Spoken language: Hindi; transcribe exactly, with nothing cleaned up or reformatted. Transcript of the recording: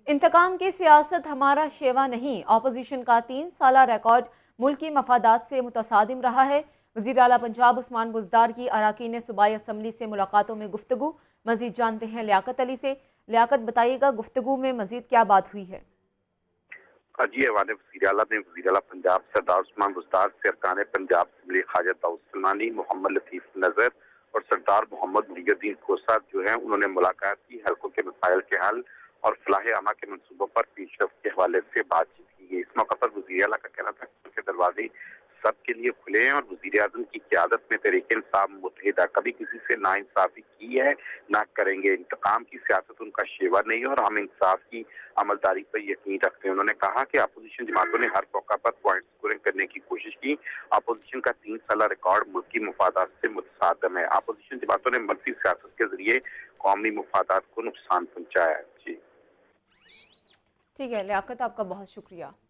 इंतकाम की सियासत हमारा शेवा नहीं। ऑपोजिशन का तीन साल रिकॉर्ड मुल्की मफादात से मुतसादिम रहा है। वज़ीर आला पंजाब उस्मान बुज़दार की अराकीन सूबाई असम्बली से मुलाकातों में गुफ्तगू। मजीद जानते हैं लियाकत अली से। लियाकत, बताइएगा गुफ्तगू में मजीद क्या बात हुई है? जी, हवाले वज़ीर आला ने वज़ीर आला पंजाब सरदार उस्मान बुज़दार से अरकान पंजाब असम्बली ख्वाजा दाऊद सलमानी, मोहम्मद लतीफ़ नज़र और सरदार मोहम्मद मुहियुद्दीन खोसा जो है उन्होंने मुलाकात की। हल्कों के मसाइल के हल और फलाह आमा के मनसूबों पर पेशरफ्त के हवाले से बातचीत की गई। इस मौके पर वज़ीर आला का कहना था कि उनके दरवाजे सबके लिए खुले हैं और वज़ीर आज़म की क़यादत में तहरीक इंसाफ मुत्तहिदा कभी किसी से नाइंसाफी की है ना करेंगे। इंतकाम की सियासत उनका शेवा नहीं है और हम इंसाफ की अमलदारी पर यकीन रखते हैं। उन्होंने कहा कि अपोजिशन जमातों ने हर मौका पर पॉइंट स्कोरिंग करने की कोशिश की। अपोजिशन का तीन साल रिकॉर्ड मुल्की मफादात से मुतसादिम है। अपोजिशन जमातों ने मनफी सियासत के जरिए कौमी मफादात को नुकसान पहुंचाया है। जी ठीक है लियाकत, आपका बहुत शुक्रिया।